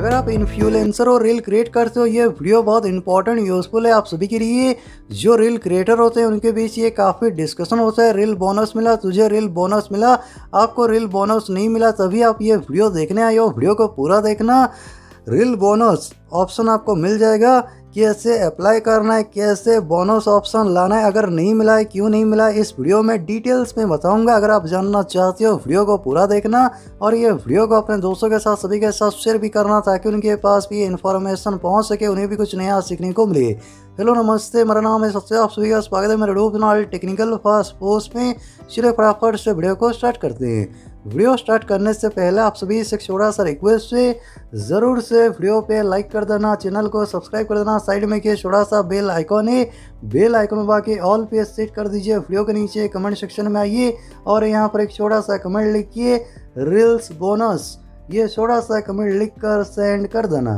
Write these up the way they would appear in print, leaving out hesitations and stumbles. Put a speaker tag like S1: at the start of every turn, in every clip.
S1: अगर आप इन्फ्लुएंसर और रील क्रिएट करते हो, ये वीडियो बहुत इंपॉर्टेंट यूजफुल है आप सभी के लिए। जो रील क्रिएटर होते हैं उनके बीच ये काफ़ी डिस्कशन होता है, रील बोनस मिला तुझे, रील बोनस मिला, आपको रील बोनस नहीं मिला, तभी आप ये वीडियो देखने आए हो। वीडियो को पूरा देखना। रील बोनस ऑप्शन आपको मिल जाएगा, कैसे अप्लाई करना है, कैसे बोनस ऑप्शन लाना है, अगर नहीं मिला है क्यों नहीं मिला है, इस वीडियो में डिटेल्स में बताऊंगा। अगर आप जानना चाहते हो वीडियो को पूरा देखना और ये वीडियो को अपने दोस्तों के साथ सभी के साथ शेयर भी करना, ताकि उनके पास भी ये इन्फॉर्मेशन पहुंच सके, उन्हें भी कुछ नया सीखने को मिले। हेलो नमस्ते, मेरा नाम है सत्य, आप सभी का स्वागत है मेरे YouTube channel technical fast post में। चलिए फटाफट से वीडियो को स्टार्ट करते हैं। वीडियो स्टार्ट करने से पहले आप सभी से एक छोटा सा रिक्वेस्ट है, ज़रूर से वीडियो पे लाइक कर देना, चैनल को सब्सक्राइब कर देना, साइड में के छोटा सा बेल आइकॉन है, बेल आइकॉन दबा के ऑल पे सेट कर दीजिए। वीडियो के नीचे कमेंट सेक्शन में आइए और यहाँ पर एक छोटा सा कमेंट लिखिए रील्स बोनस, ये छोटा सा कमेंट लिख कर सेंड कर देना।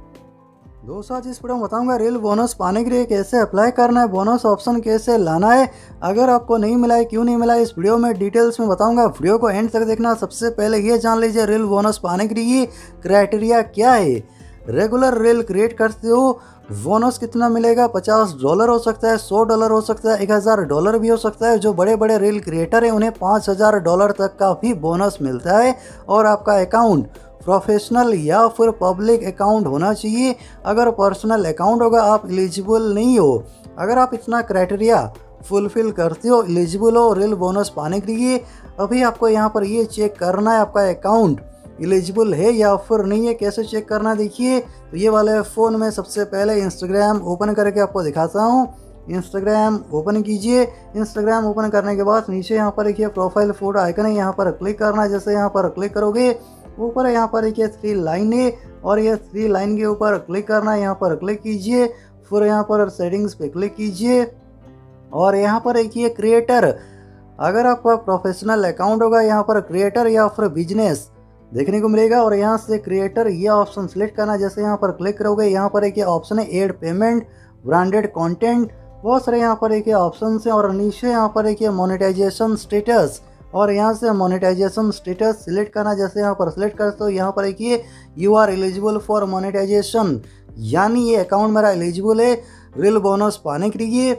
S1: दोस्तों आज इस वीडियो में बताऊंगा रील बोनस पाने के लिए कैसे अप्लाई करना है, बोनस ऑप्शन कैसे लाना है, अगर आपको नहीं मिला है क्यों नहीं मिला है, इस वीडियो में डिटेल्स में बताऊंगा। वीडियो को एंड तक देखना। सबसे पहले ये जान लीजिए रील बोनस पाने के लिए क्राइटेरिया क्या है। रेगुलर रील क्रिएट करते हो, बोनस कितना मिलेगा, $50 हो सकता है, $100 हो सकता है, $1000 भी हो सकता है। जो बड़े बड़े रील क्रिएटर हैं उन्हें $5000 तक का भी बोनस मिलता है। और आपका अकाउंट प्रोफेशनल या फिर पब्लिक अकाउंट होना चाहिए। अगर पर्सनल अकाउंट होगा आप एलिजिबल नहीं हो। अगर आप इतना क्राइटेरिया फुलफिल करते हो, एलिजिबल हो रील बोनस पाने के लिए, अभी आपको यहाँ पर ये चेक करना है आपका अकाउंट एलिजिबल है या फिर नहीं है। कैसे चेक करना है देखिए, तो ये वाले फ़ोन में सबसे पहले इंस्टाग्राम ओपन करके आपको दिखाता हूँ। इंस्टाग्राम ओपन कीजिए। इंस्टाग्राम ओपन करने के बाद नीचे यहाँ पर देखिए प्रोफाइल फोटो आइकन है, यहाँ पर क्लिक करना है। जैसे यहाँ पर क्लिक करोगे ऊपर यहाँ पर एक 3 लाइन है और ये 3 लाइन के ऊपर क्लिक करना है, यहाँ पर क्लिक कीजिए। फिर यहाँ पर सेटिंग्स पे क्लिक कीजिए और यहाँ पर एक ये क्रिएटर, अगर आपका प्रोफेशनल अकाउंट होगा यहाँ पर क्रिएटर या फिर बिजनेस देखने को मिलेगा। और यहाँ से क्रिएटर ये ऑप्शन सेलेक्ट करना। जैसे यहाँ पर क्लिक करोगे यहाँ पर एक ऑप्शन है एड पेमेंट, ब्रांडेड कंटेंट, बहुत सारे यहाँ पर एक ऑप्शन है। और नीचे यहाँ पर एक मोनेटाइजेशन स्टेटस, और यहाँ से मोनेटाइजेशन स्टेटस सिलेक्ट करना। जैसे यहाँ पर सिलेक्ट करते हो यहाँ पर एक ये you are eligible for monetization, यानी ये अकाउंट मेरा एलिजिबल है रील बोनस पाने के लिए।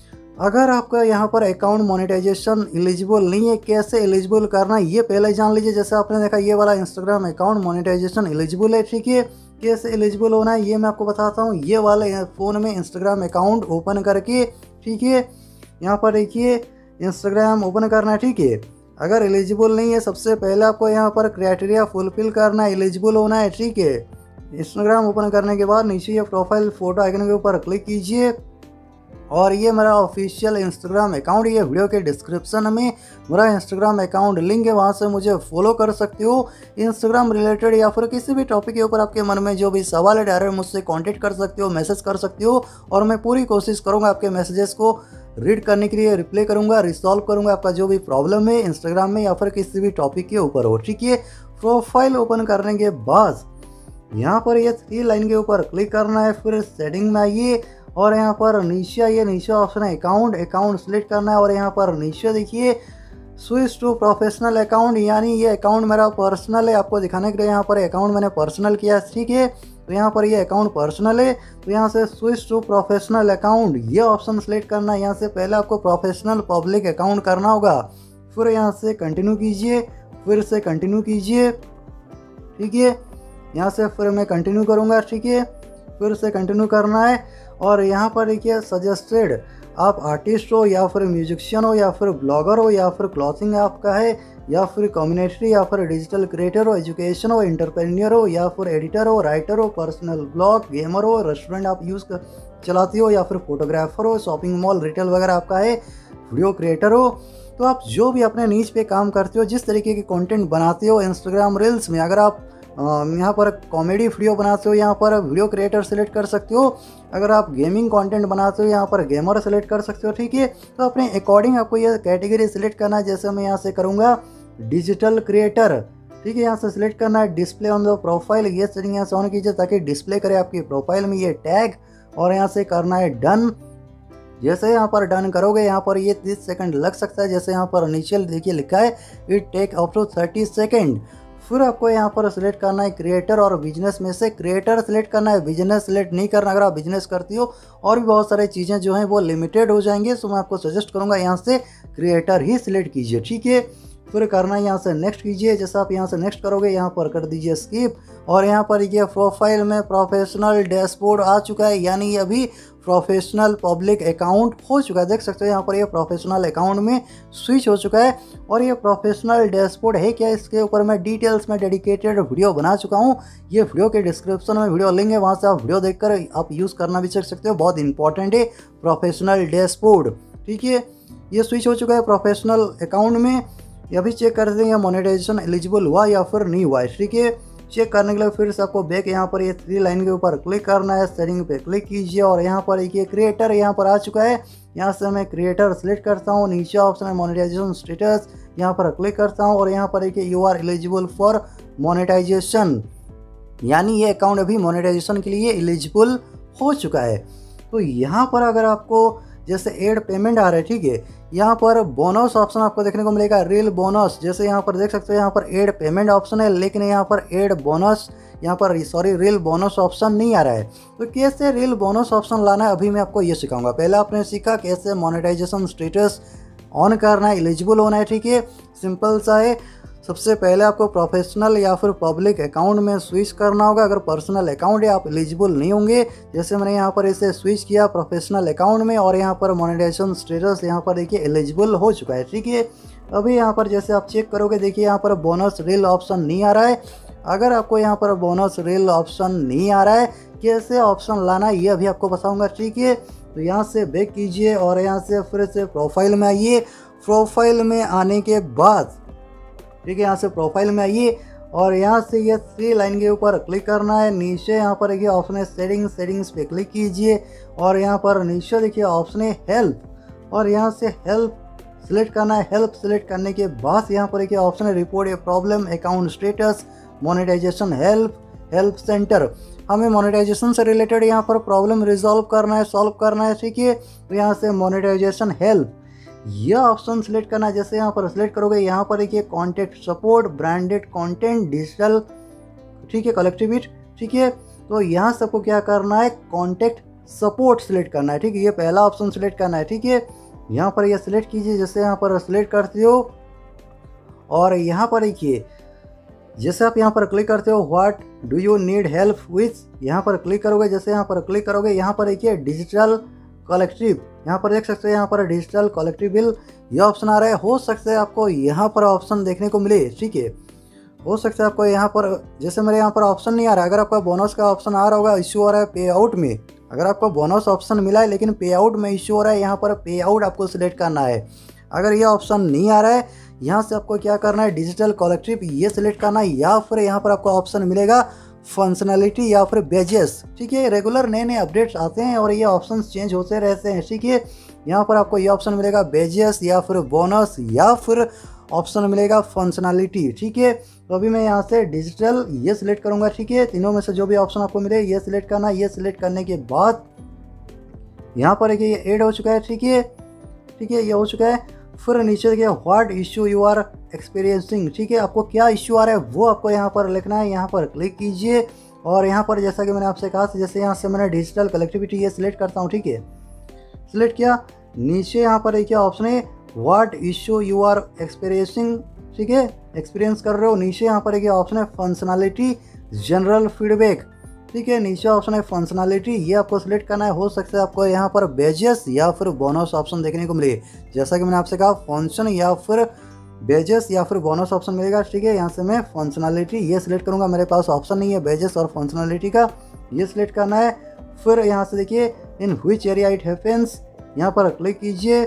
S1: अगर आपका यहाँ पर अकाउंट मोनेटाइजेशन एलिजिबल नहीं है, कैसे एलिजिबल करना है ये पहले जान लीजिए। जैसे आपने देखा ये वाला इंस्टाग्राम अकाउंट मोनेटाइजेशन एलिजिबल है, ठीक है। कैसे एलिजिबल होना है ये मैं आपको बताता हूँ। ये वाले फ़ोन में इंस्टाग्राम अकाउंट ओपन करके, ठीक है, यहाँ पर देखिए इंस्टाग्राम ओपन करना है, ठीक है। अगर एलिजिबल नहीं है, सबसे पहले आपको यहाँ पर क्राइटेरिया फुलफिल करना है, एलिजिबल होना है, ठीक है। इंस्टाग्राम ओपन करने के बाद नीचे ये प्रोफाइल फोटो आइकन के ऊपर क्लिक कीजिए और ये मेरा ऑफिशियल इंस्टाग्राम अकाउंट, ये वीडियो के डिस्क्रिप्शन में मेरा इंस्टाग्राम अकाउंट लिंक है, वहाँ से मुझे फॉलो कर सकते हो। इंस्टाग्राम रिलेटेड या फिर किसी भी टॉपिक के ऊपर आपके मन में जो भी सवाल है डायरेक्ट मुझसे कांटेक्ट कर सकते हो, मैसेज कर सकते हो और मैं पूरी कोशिश करूँगा आपके मैसेजेस को रीड करने के लिए, रिप्लाई करूँगा, रिसॉल्व करूँगा आपका जो भी प्रॉब्लम है इंस्टाग्राम में या फिर किसी भी टॉपिक के ऊपर हो, ठीक है। प्रोफाइल ओपन करने के बाद यहाँ पर ये 3 लाइन के ऊपर क्लिक करना है। फिर सेटिंग में आइए और यहाँ पर नीचे आइए, नीचे ऑप्शन है अकाउंट सेलेक्ट करना है। और यहाँ पर नीचे देखिए स्विच टू प्रोफेशनल अकाउंट, यानी ये अकाउंट मेरा पर्सनल है। आपको दिखाने के लिए यहाँ पर अकाउंट मैंने पर्सनल किया, ठीक है। तो यहाँ पर ये अकाउंट पर्सनल है, तो यहाँ से स्विच टू प्रोफेशनल अकाउंट ये ऑप्शन सेलेक्ट करना है। यहाँ से पहले आपको प्रोफेशनल पब्लिक अकाउंट करना होगा, फिर यहाँ से कंटिन्यू कीजिए, फिर से कंटिन्यू कीजिए, ठीक है। यहाँ से फिर मैं कंटिन्यू करूँगा, ठीक है, फिर से कंटिन्यू करना है। और यहाँ पर देखिए सजेस्टेड, आप आर्टिस्ट हो या फिर म्यूजिशियन हो या फिर ब्लॉगर हो या फिर क्लॉथिंग आपका है या फिर कम्युनिटी या फिर डिजिटल क्रिएटर हो, एजुकेशन हो, एंटरप्रेन्योर हो या फिर एडिटर हो, राइटर हो, पर्सनल ब्लॉग, गेमर हो, रेस्टोरेंट आप चलाती हो या फिर फोटोग्राफर हो, शॉपिंग मॉल रिटेल वगैरह आपका है, वीडियो क्रिएटर हो, तो आप जो भी अपने नीच पे काम करते हो, जिस तरीके के कंटेंट बनाते हो इंस्टाग्राम रील्स में, अगर आप यहाँ पर कॉमेडी वीडियो बनाते हो यहाँ पर वीडियो क्रिएटर सेलेक्ट कर सकते हो। अगर आप गेमिंग कंटेंट बनाते हो यहाँ पर गेमर सेलेक्ट कर सकते हो, ठीक है। तो अपने अकॉर्डिंग आपको ये कैटेगरी सेलेक्ट करना है। जैसे मैं यहाँ से करूँगा डिजिटल क्रिएटर, ठीक है, यहाँ से सिलेक्ट करना है डिस्प्ले ऑन द प्रोफाइल, ये सेटिंग यहाँ से ऑन कीजिए ताकि डिस्प्ले करे आपकी प्रोफाइल में ये टैग। और यहाँ से करना है डन। जैसे यहाँ पर डन करोगे यहाँ पर ये 30 सेकंड लग सकता है। जैसे यहाँ पर नीचे देखिए लिखा है it take up to 30 second फिर आपको यहाँ पर सिलेक्ट करना है क्रिएटर और बिजनेस में से क्रिएटर सिलेक्ट करना है, बिजनेस सिलेक्ट नहीं करना। अगर आप बिजनेस करती हो और भी बहुत सारी चीज़ें जो हैं वो लिमिटेड हो जाएंगे, तो मैं आपको सजेस्ट करूँगा यहाँ से क्रिएटर ही सिलेक्ट कीजिए, ठीक है। फिर करना है यहाँ से नेक्स्ट कीजिए। जैसे आप यहाँ से नेक्स्ट करोगे यहाँ पर कर दीजिए स्किप, और यहाँ पर ये प्रोफाइल में प्रोफेशनल डैशबोर्ड आ चुका है, यानी ये अभी प्रोफेशनल पब्लिक अकाउंट हो चुका है। देख सकते हो यहाँ पर ये प्रोफेशनल अकाउंट में स्विच हो चुका है। और ये प्रोफेशनल डैशबोर्ड है क्या, इसके ऊपर मैं डिटेल्स में डेडिकेटेड वीडियो बना चुका हूँ। ये वीडियो के डिस्क्रिप्शन में वीडियो लिंक है, वहाँ से आप वीडियो देखकर आप यूज़ करना भी सीख सकते हो। बहुत इंपॉर्टेंट है प्रोफेशनल डैशबोर्ड, ठीक है। ये स्विच हो चुका है प्रोफेशनल अकाउंट में। ये अभी चेक कर देंगे मोनेटाइजेशन एलिजिबल हुआ या फिर नहीं हुआ है, ठीक है। चेक करने के लिए फिर से आपको बैक यहाँ पर ये 3 लाइन के ऊपर क्लिक करना है, सेटिंग पे क्लिक कीजिए और यहाँ पर एक ये क्रिएटर यहाँ पर आ चुका है। यहाँ से मैं क्रिएटर सेलेक्ट करता हूँ, नीचे ऑप्शन है मोनेटाइजेशन स्टेटस, यहाँ पर क्लिक करता हूँ और यहाँ पर एक you are eligible for monetization, यानी ये अकाउंट अभी मोनेटाइजेशन के लिए एलिजिबल हो चुका है। तो यहाँ पर अगर आपको जैसे एड पेमेंट आ रहा है, ठीक है, यहाँ पर बोनस ऑप्शन आपको देखने को मिलेगा, रील बोनस। जैसे यहाँ पर देख सकते हो यहाँ पर एड पेमेंट ऑप्शन है, लेकिन यहाँ पर एड बोनस यहाँ पर रील बोनस ऑप्शन नहीं आ रहा है। तो कैसे रील बोनस ऑप्शन लाना है अभी मैं आपको ये सिखाऊंगा। पहले आपने सीखा कैसे मोनेटाइजेशन स्टेटस ऑन करना है, एलिजिबल होना है, ठीक है, सिंपल सा है। सबसे पहले आपको प्रोफेशनल या फिर पब्लिक अकाउंट में स्विच करना होगा। अगर पर्सनल अकाउंट है आप एलिजिबल नहीं होंगे। जैसे मैंने यहाँ पर इसे स्विच किया प्रोफेशनल अकाउंट में और यहाँ पर मोनेटाइजेशन स्टेटस यहाँ पर देखिए एलिजिबल हो चुका है, ठीक है। अभी यहाँ पर जैसे आप चेक करोगे देखिए यहाँ पर बोनस रील ऑप्शन नहीं आ रहा है। अगर आपको यहाँ पर बोनस रील ऑप्शन नहीं आ रहा है, कैसे ऑप्शन लाना है ये अभी आपको बताऊँगा, ठीक है। तो यहाँ से बैक कीजिए और यहाँ से फिर से प्रोफाइल में आइए। प्रोफाइल में आने के बाद ठीक है, यहाँ से प्रोफाइल में आइए और यहाँ से ये 3 लाइन के ऊपर क्लिक करना है। नीचे यहाँ पर देखिए ऑप्शन है सेटिंग्स पे क्लिक कीजिए और यहाँ पर नीचे देखिए ऑप्शन है हेल्प और यहाँ से हेल्प सिलेक्ट करना है। हेल्प सिलेक्ट करने के बाद यहाँ पर देखिए ऑप्शन है report a problem, account status, monetization help centre. हमें मोनेटाइजेशन से रिलेटेड यहाँ पर प्रॉब्लम रिजॉल्व करना है, सॉल्व करना है, ठीक है। तो यहाँ से मोनेटाइजेशन हेल्प यह ऑप्शन सिलेक्ट करना है। जैसे यहाँ पर सिलेक्ट करोगे यहाँ पर देखिए contact support, branded content, digital, ठीक है, कलेक्टिविटी, ठीक है। तो यहाँ से आपको क्या करना है, कॉन्टेक्ट सपोर्ट सिलेक्ट करना है, ठीक है। ये पहला ऑप्शन सिलेक्ट करना है, ठीक है। यहाँ पर ये सिलेक्ट कीजिए। जैसे यहाँ पर सिलेक्ट करते हो और यहाँ पर देखिए जैसे आप यहाँ पर क्लिक करते हो what do you need help with, यहाँ पर क्लिक करोगे। जैसे यहाँ पर क्लिक करोगे यहाँ पर देखिए डिजिटल कलेक्टिव, यहाँ पर देख सकते हैं यहाँ पर डिजिटल कलेक्टिव बिल ये ऑप्शन आ रहा है। हो सकता है आपको यहाँ पर ऑप्शन देखने को मिले, ठीक है। हो सकता है आपको यहाँ पर जैसे मेरे यहाँ पर ऑप्शन नहीं आ रहा है। अगर आपका बोनस का ऑप्शन आ रहा होगा, इश्यू हो रहा है पे आउट में, अगर आपको बोनस ऑप्शन मिला है लेकिन पे आउट में इश्यू हो रहा है, यहाँ पर पे आउट आपको सिलेक्ट करना है। अगर ये ऑप्शन नहीं आ रहा है, यहाँ से आपको क्या करना है, डिजिटल कलेक्टिव ये सिलेक्ट करना है, या फिर यहाँ पर आपको ऑप्शन मिलेगा फंक्शनलिटी या फिर बेजेस, ठीक है। रेगुलर नए नए अपडेट्स आते हैं और ये ऑप्शंस चेंज होते रहते हैं, ठीक है। यहाँ पर आपको ये ऑप्शन मिलेगा बेजेस या फिर बोनस या फिर ऑप्शन मिलेगा फंक्शनलिटी, ठीक है। तो अभी मैं यहाँ से डिजिटल ये सिलेक्ट करूँगा, ठीक है। तीनों में से जो भी ऑप्शन आपको मिले ये सिलेक्ट करना। ये सिलेक्ट करने के बाद यहाँ पर ये ऐड हो चुका है, ठीक है, ठीक है, ये हो चुका है। फिर नीचे देखिए what issue you are experiencing, ठीक है। आपको क्या इश्यू आ रहा है वो आपको यहाँ पर लिखना है। यहाँ पर क्लिक कीजिए और यहाँ पर जैसा कि मैंने आपसे कहा, जैसे यहाँ से मैंने डिजिटल कलेक्टिविटी ये सिलेक्ट करता हूँ, ठीक है। सिलेक्ट किया, नीचे यहाँ पर देखिए ऑप्शन है what issue you are experiencing, ठीक है, एक्सपीरियंस कर रहे हो। नीचे यहाँ पर देखिए ऑप्शन है फंक्शनलिटी जनरल फीडबैक, ठीक है। नीचे ऑप्शन है फंक्शनलिटी ये आपको सिलेक्ट करना है। हो सकता है आपको यहाँ पर बेजेस या फिर बोनस ऑप्शन देखने को मिले। जैसा कि मैंने आपसे कहा फंक्शन या फिर बेजेस या फिर बोनस ऑप्शन मिलेगा, ठीक है। यहाँ से मैं फंक्शनलिटी ये सिलेक्ट करूँगा। मेरे पास ऑप्शन नहीं है बेजेस और फंक्शनलिटी का, ये सिलेक्ट करना है। फिर यहाँ से देखिए in which area it happens, यहाँ पर क्लिक कीजिए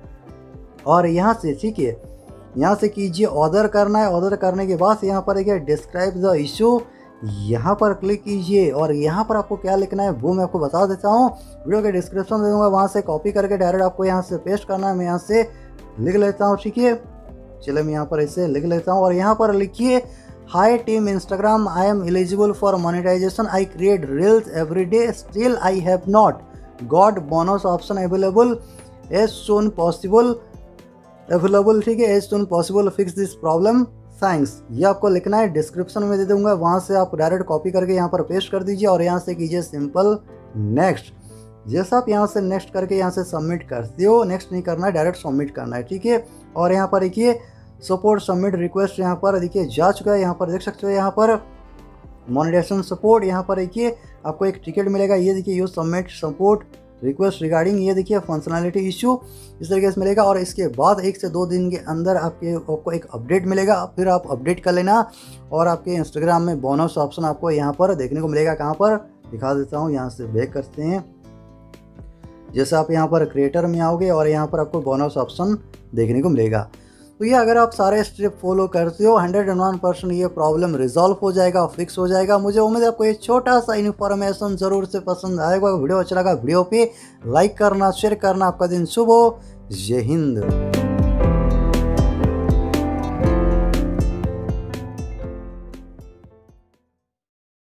S1: और यहाँ से, ठीक है, यहाँ से कीजिए ऑर्डर करना है। ऑर्डर करने के बाद यहाँ पर देखिए डिस्क्राइब द इशू, यहाँ पर क्लिक कीजिए और यहाँ पर आपको क्या लिखना है वो मैं आपको बता देता हूँ। वीडियो के डिस्क्रिप्शन दे दूँगा, वहाँ से कॉपी करके डायरेक्ट आपको यहाँ से पेस्ट करना है। मैं यहाँ से लिख लेता हूँ, ठीक है। चलिए मैं यहाँ पर इसे लिख लेता हूँ और यहाँ पर लिखिए hi team Instagram, I am eligible for monetization, I create reels every day, still I have not got bonus option available as soon possible, ठीक है, as soon possible fix this problem, thanks ये आपको लिखना है, description में दे दूंगा, वहाँ से आप डायरेक्ट कॉपी करके यहाँ पर पेस्ट कर दीजिए और यहाँ से कीजिए सिंपल नेक्स्ट। जैसा आप यहाँ से नेक्स्ट करके यहाँ से सबमिट करते हो, नेक्स्ट नहीं करना है, डायरेक्ट सबमिट करना है, ठीक है। और यहाँ पर देखिए सपोर्ट सबमिट रिक्वेस्ट यहाँ पर देखिए जा चुका है, यहाँ पर देख सकते हो, यहाँ पर मोनेटाइजेशन सपोर्ट, यहाँ पर देखिए आपको एक टिकट मिलेगा, ये देखिए you submit support request regarding, ये देखिए फंक्शनैलिटी इशू, इस तरीके से मिलेगा। और इसके बाद 1 से 2 दिन के अंदर आपको एक अपडेट मिलेगा, फिर आप अपडेट कर लेना और आपके इंस्टाग्राम में बोनस ऑप्शन आपको यहाँ पर देखने को मिलेगा। कहाँ पर दिखा देता हूँ, यहाँ से बैक करते हैं। जैसे आप यहाँ पर क्रिएटर में आओगे और यहाँ पर आपको बोनस ऑप्शन देखने को मिलेगा। तो ये अगर आप सारे स्टेप फॉलो करते हो 101% ये प्रॉब्लम रिजॉल्व हो जाएगा, फिक्स हो जाएगा। मुझे उम्मीद है आपको ये छोटा सा इन्फॉर्मेशन ज़रूर से पसंद आएगा। वीडियो अच्छा लगा वीडियो पे लाइक करना, शेयर करना। आपका दिन शुभ हो। जय हिंद।